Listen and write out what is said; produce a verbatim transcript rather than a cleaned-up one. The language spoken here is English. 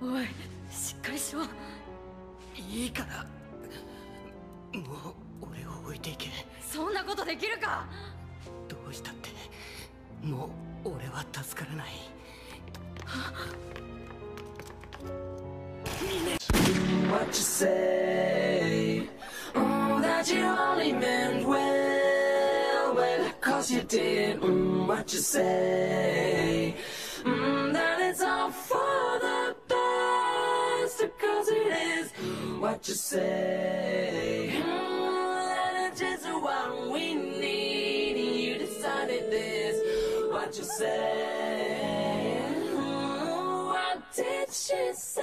おい、しっかりしろ。 いいから、もう俺を置いていけ。 そんなことできるか。 どうしたって、もう俺は助からない。What you say? Mm, that you only meant well, well, cause you did. Mm, what you say? Mm, that it's all for the best, cause it is. What you say? Mm, that it's just what we need, and you decided this. What you say? Mm, what did she say?